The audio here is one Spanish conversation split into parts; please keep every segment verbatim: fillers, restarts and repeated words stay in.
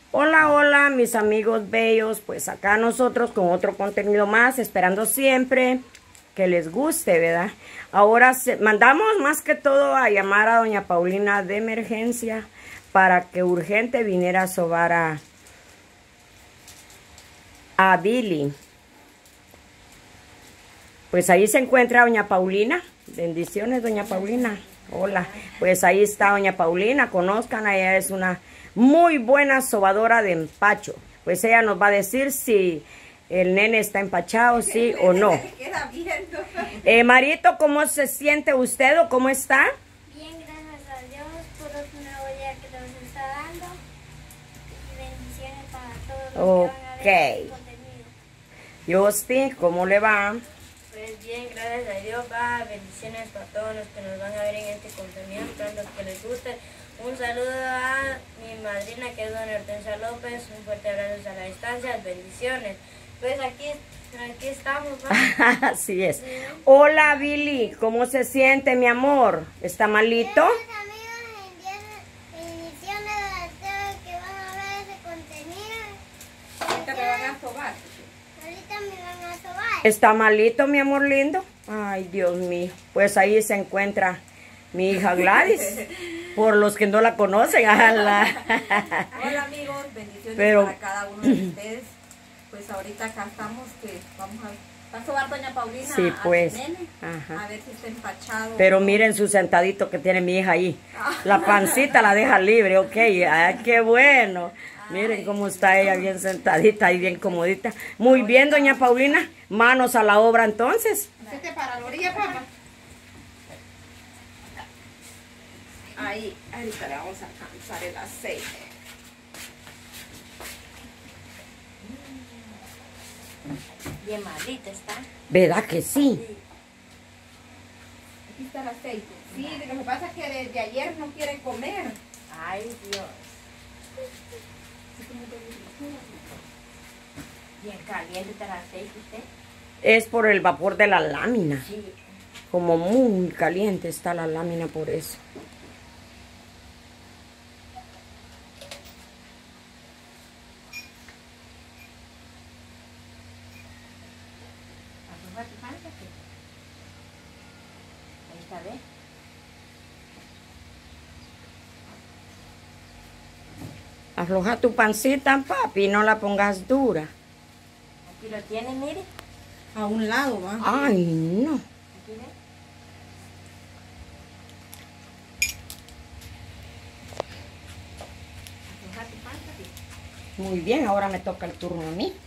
Hola, hola, mis amigos bellos. Pues acá nosotros con otro contenido más, esperando siempre que les guste, ¿verdad? Ahora se, mandamos más que todo a llamar a doña Paulina de emergencia para que urgente viniera a sobar a, a Billy. Pues ahí se encuentra doña Paulina. Bendiciones, doña Paulina. Hola. Pues ahí está doña Paulina. Conozcan, ella es una muy buena sobadora de empacho. Pues ella nos va a decir si el nene está empachado, sí o no. Eh, Marito, ¿cómo se siente usted o cómo está? Bien, gracias a Dios por un nuevo día que nos está dando. Y bendiciones para todos los que van a ver este contenido. Justin, ¿cómo le va? Pues bien, gracias a Dios, va, bendiciones para todos los que nos van a ver en este contenido, para los que les guste. Un saludo a mi madrina que es doña Hortensia López, un fuerte abrazo a la distancia, bendiciones. Pues aquí, aquí estamos, ¿va? Así es. Hola Billy, ¿cómo se siente mi amor? ¿Está malito? Gracias, amigos, bendiciones a todos que van a ver ese contenido. Ahorita me van a sobar. Ahorita me van a sobar. ¿Está malito mi amor lindo? Ay, Dios mío. Pues ahí se encuentra mi hija Gladys. Por los que no la conocen. Ala. Hola amigos, bendiciones Pero- para cada uno de ustedes. Pues ahorita acá estamos que vamos a, va a sobar doña Paulina Sí, a pues. su nene, Ajá. a ver si está empachado. Pero miren su sentadito que tiene mi hija ahí. La pancita la deja libre, ok. Ay, qué bueno. Miren cómo está ella bien sentadita y bien comodita. Muy bien, doña Paulina. Manos a la obra entonces. Hacete para la orilla, papá. Ahí, ahorita le vamos a alcanzar el aceite. Bien malita está. ¿Verdad que sí? Aquí está el aceite. Sí, lo que pasa es que desde ayer no quiere comer. Ay, Dios. Bien caliente está el aceite usted. Es por el vapor de la lámina. Sí. Como muy caliente está la lámina por eso. Afloja tu panza, ¿qué? Ahí está, ¿ves? Afloja tu pancita, papi, no la pongas dura. Aquí lo tiene, mire. A un lado, va. Ay, no. Aquí ve. Afloja tu panza, ¿qué? Muy bien, ahora me toca el turno a mí.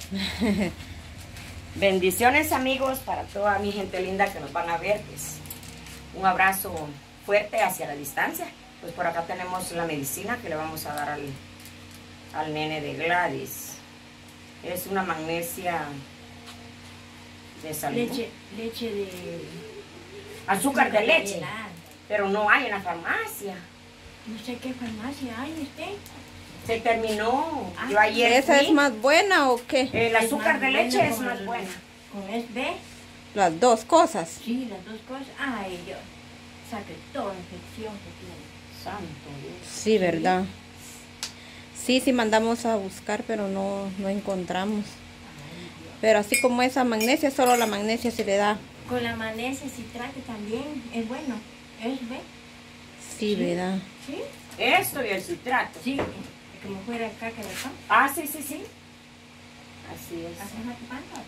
Bendiciones amigos para toda mi gente linda que nos van a ver. Pues, un abrazo fuerte hacia la distancia. Pues por acá tenemos la medicina que le vamos a dar al, al nene de Gladys. Es una magnesia de salud. Leche, leche de... Azúcar de leche. Helada. Pero no hay en la farmacia. No sé qué farmacia hay usted. Se terminó. Ah, Yo ayer ¿Esa fui. es más buena o qué? El Es azúcar más de leche buena es con más el- buena. Con es B. Las dos cosas. Sí, las dos cosas. Ay, Dios. Saque toda infección que tiene. Santo Dios. Sí, ¿verdad? Sí, sí mandamos a buscar, pero no, no encontramos. Pero así como esa magnesia, solo la magnesia se le da. Con la magnesia citrate también es bueno. Es B. Sí, ¿verdad? Sí. Esto y el citrato. Sí. Como fuera acá que le son. Ah, sí, sí, sí. Así es. Afloja tu panza.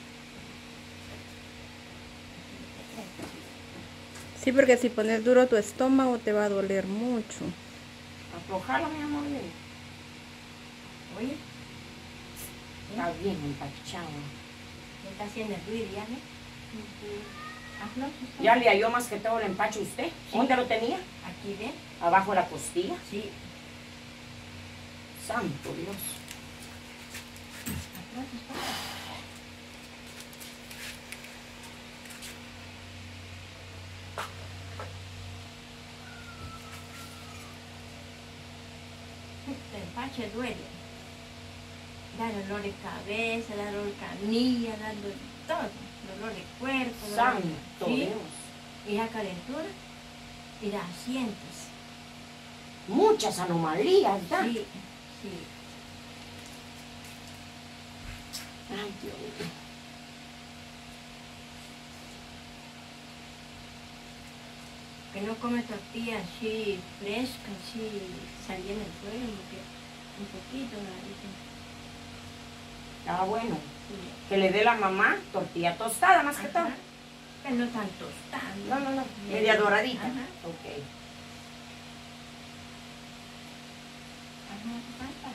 Sí, porque si pones duro tu estómago te va a doler mucho. Aflojalo, mi amor. Oye, Está bien empachado. me está haciendo el ruido ya, ¿no? Afloja. Ya le halló más que todo el empacho a usted. ¿Dónde lo tenía? Aquí ve. Abajo de la costilla. Sí. Santo Dios. Afloja tus panza. El empache duele. Da dolor de cabeza, da dolor de canilla, da dolor de todo. Dolor de cuerpo. dolor de- Santo Sí. Dios. Y da calentura y da asientos. Muchas anomalías, ¿verdad? Sí, sí. Ay, Dios mío. Que no come tortilla así fresca, así salía en el fuego, que un poquito, nada. Ah, bueno. Sí. Que le dé la mamá tortilla tostada más que todo. Ajá. Pero no tan tostada. No, no, no. Media doradita. Ajá. Ok. Ajá, falta.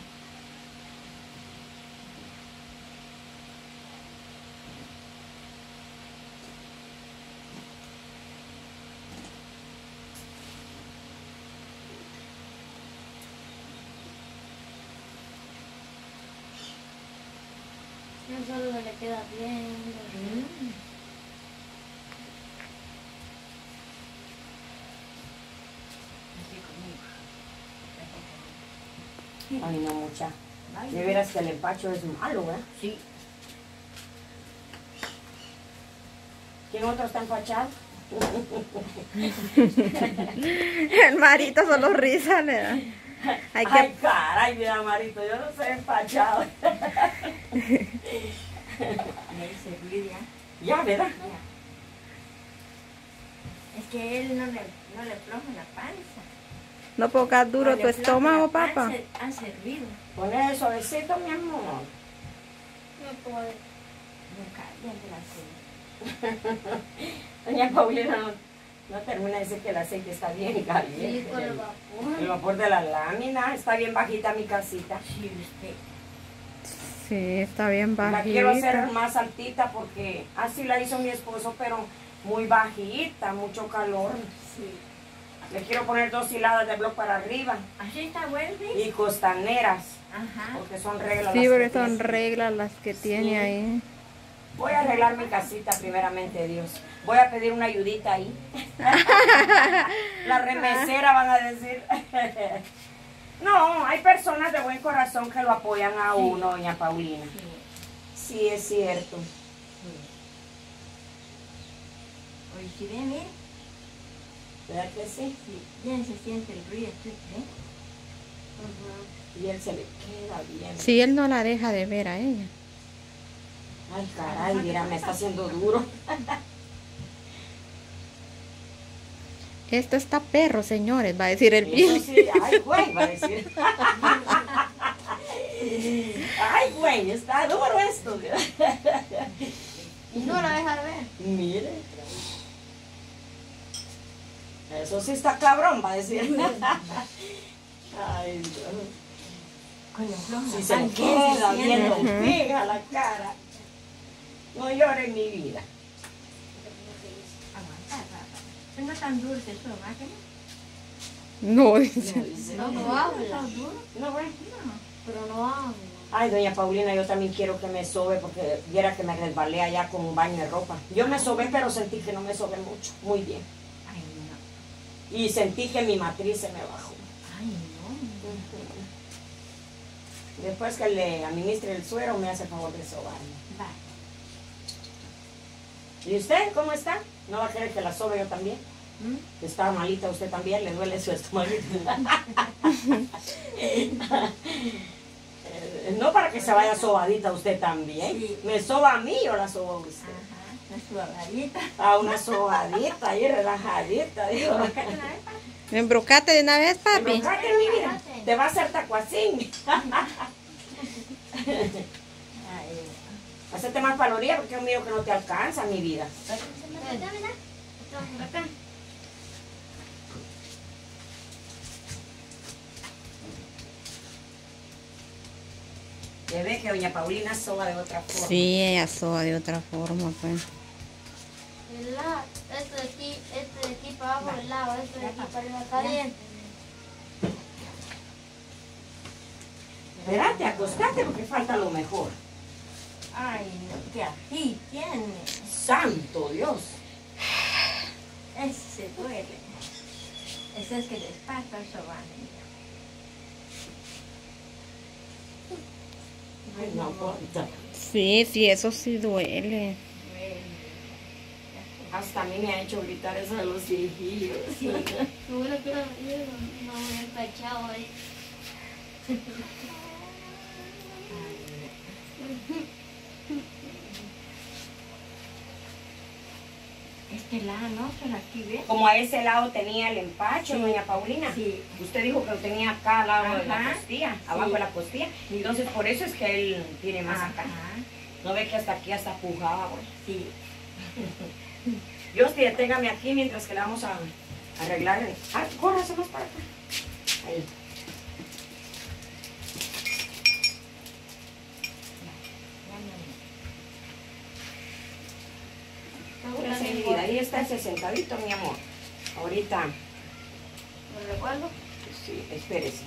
No solo se le queda bien. Mm. Así como. Ay, no, mucha. Ay, De veras que el empacho es malo, ¿eh? Sí. ¿Quién otro está empachado? El Marito solo risa le da. Hay que... Ay, caray, mira, Marito, yo no soy empachado. Me hice ruido ya. Ya, ¿verdad? Ya. Es que él no le, no le afloja la panza. No pongas duro No tu le afloja estómago, la papá. panza, hace ruido. Poné suavecito, mi amor. No puede. Nunca, ya te la sé. Doña Paulina no, no termina de decir que el aceite está bien caliente. Sí, con el el, vapor. el vapor de la lámina está bien bajita mi casita. Sí, usted. Sí, está bien La quiero hacer bajita. más altita porque así la hizo mi esposo, pero muy bajita, mucho calor. Sí. Le quiero poner dos hiladas de bloc para arriba Así está bueno, ¿ves? y costaneras, Ajá. porque son reglas. Sí, las porque que son tiene. reglas las que tiene Sí. ahí. Voy a arreglar mi casita primeramente, Dios. Voy a pedir una ayudita ahí. La remesera van a decir. No, hay personas de buen corazón que lo apoyan a Sí. uno, doña Paulina. Sí. Sí, es cierto. Sí. Oye, si ve, mira. ¿Verdad que sí? Sí. Bien se siente el ruido, ¿sí? ¿Ve? Y él se le queda bien. Sí, él no la deja de ver a ella. Ay, caray, mira, me está haciendo duro. Esto está perro, señores, va a decir el Eso pie. sí, ay, güey, va a decir. Ay, güey, está duro esto. Y no la deja de ver. Mire. Eso sí está cabrón, va a decir. Ay, Dios. Con la floja. Si se le Ay, queda bien se viendo siente. pega la cara. No llore mi vida. Aguanta, papá. No es tan dulce eso, ¿verdad que no? No, dice. No, dice. No, no ¿No habla. es tan duro? No, güey. Pero no habla. Ay, doña Paulina, yo también quiero que me sobe porque viera que me resbalé allá con un baño de ropa. Yo me sobé, pero sentí que no me sobé mucho. Muy bien. Ay, no. Y sentí que mi matriz se me bajó. Ay, no. Después que le administre el suero, me hace el favor de sobarme. Va. ¿Y usted cómo está? ¿No va a querer que la sobe yo también? ¿Mm? Está malita usted también, le duele su estómago. Eh, no para que se vaya sobadita usted también. Sí. Me soba a mí o la soba a usted. Ajá. La suavadita. A una sobadita ahí relajadita. Digo. Acá te la ves, papá. Embrocate de una vez, papi. Enojate, mi vida. Te va a hacer tacuacín. Ay, Hacete más calorías porque es mío que no te alcanza, mi vida. Mira, mira. Esto por acá. Ya ve que doña Paulina soba de otra forma. Sí, ella soba de otra forma, pues. El lado, esto de aquí, esto de aquí para abajo, el lado, esto de aquí para arriba, está bien. Espérate, acostate porque falta lo mejor. ay, no, que así tiene. Santo Dios. Ese duele. Ese es que despacio sobando. Ay, no importa. Sí, sí, eso sí duele. Hasta a mí me ha hecho gritar eso de los hijillos. Me hubiera quedado bien, no me hubiera empachado ahí. lado no, pero aquí ve. Como a ese lado tenía el empacho, Sí. doña Paulina. Sí. Usted dijo que lo tenía acá al lado de la Ajá. costilla, Sí. abajo de la costilla. Entonces por eso es que él tiene más acá. Ajá. No ve que hasta aquí hasta pujaba, güey. Sí. Dios, deténgame aquí mientras que le vamos a arreglar. el- Ah, córrase más para acá. Ahí. Ahora sí, vida, ahí está ese sentadito, mi amor. Ahorita, ¿Me recuerdo? sí, espérese.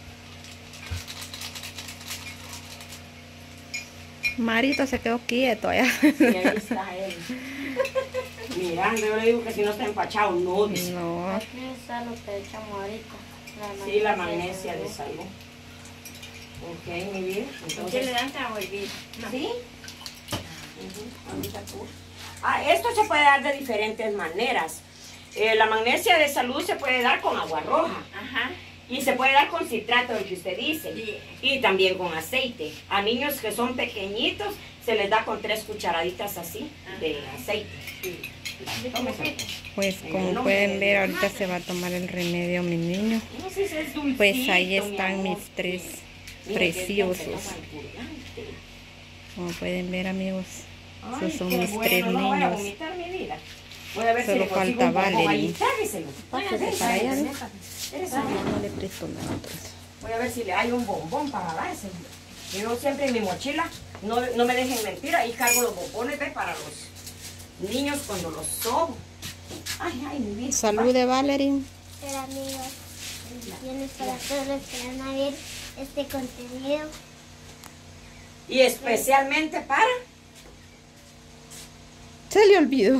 Marito se quedó quieto allá. Y ahí está él. Mirando, yo le digo que si no está empachado, no, dice. No. Aquí está lo que echamos ahorita. La Sí, la magnesia de salud. Ok, mi vida. ¿Por qué Entonces, le dan carbohidratos? No. ¿sí? Ujú, ahorita tú. Ah, esto se puede dar de diferentes maneras. Eh, la magnesia de salud se puede dar con agua roja. Ajá. Y se puede dar con citrato, el que usted dice. Sí. Y también con aceite. A niños que son pequeñitos se les da con tres cucharaditas así de aceite. Sí. Tómese. Pues En el como nombre pueden de ver, Dios. ahorita se va a tomar el remedio mi niño. No sé si es dulcito, Pues ahí mi están amor. mis tres Mire, qué bien se preciosos. toma el purgante. Como pueden ver, amigos, Ay, esos son qué mis bueno, tres no voy a niños. vomitar mi vida. Voy a ver Solo si le consigo falta un poco Valerie. ahí. Trágueselo. Pásate Ven, para allá, ven, ¿no? ven, eres Ah, amiga. no, no le presto nada entonces. Voy a ver si le hay un bombón para darse. Yo siempre en mi mochila, no, no me dejen mentir, ahí cargo los bombones ¿ve? Para los niños cuando los sobo. Ay, ay, mi vida. Salude, Valerie. Pero amigos, bendiciones para todos los que van a ver este contenido. Y especialmente para... Se le olvidó.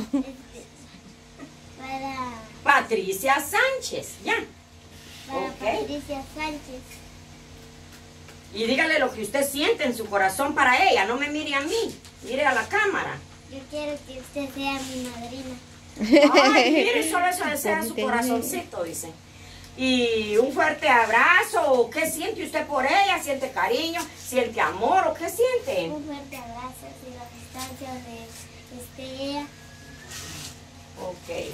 Para, Patricia Sánchez, ya. para Ok. Patricia Sánchez. Y dígale lo que usted siente en su corazón para ella, no me mire a mí, mire a la cámara. Yo quiero que usted sea mi madrina. Ay, mire, solo eso desea su corazoncito, dice. Y un fuerte abrazo, ¿qué siente usted por ella? ¿Siente cariño? ¿Siente amor o qué siente? Un fuerte abrazo y la distancia donde esté ella. Ok.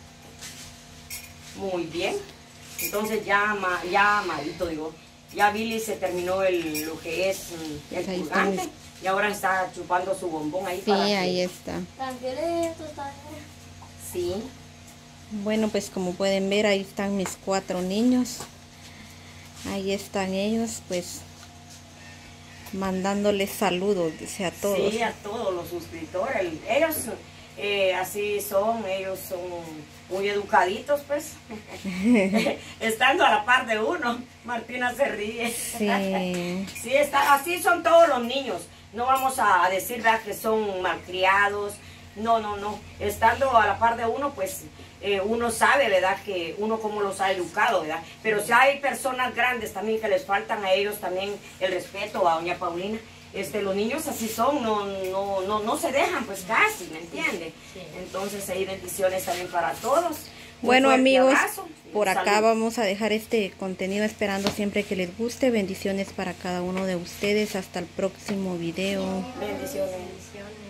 Muy bien. Entonces ya, ma- ya Marito, digo, ya Billy se terminó el, lo que es mm, el Pues ahí purgante. estamos. Y ahora está chupando su bombón ahí Sí, para que- ahí está. También esto también. Sí. Bueno, pues como pueden ver, ahí están mis cuatro niños. Ahí están ellos, pues mandándoles saludos, dice, a todos. Sí, a todos los suscriptores. Ellos eh, así son, ellos son muy educaditos, pues. Estando a la par de uno, Martina se ríe. Sí. Sí, está, así son todos los niños. No vamos a decir ¿verdad? Que son malcriados. No, no, no. Estando a la par de uno, pues eh, uno sabe, ¿verdad? Que uno cómo los ha educado, ¿verdad? Pero si hay personas grandes también que les faltan a ellos también el respeto a doña Paulina. Este, los niños así son, no, no, no, no se dejan, pues casi, ¿me entiende? Sí. Entonces hay bendiciones también para todos. Un Bueno, fuerte amigos, abrazo y por acá salud. vamos a dejar este contenido esperando siempre que les guste. Bendiciones para cada uno de ustedes. Hasta el próximo video. Bendiciones. Bendiciones.